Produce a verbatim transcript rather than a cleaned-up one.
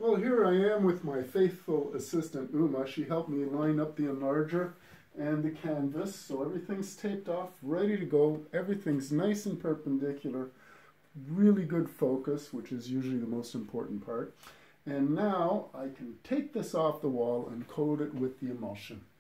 Well, here I am with my faithful assistant Uma. She helped me line up the enlarger and the canvas, so everything's taped off, ready to go. Everything's nice and perpendicular, really good focus, which is usually the most important part. And now I can take this off the wall and coat it with the emulsion.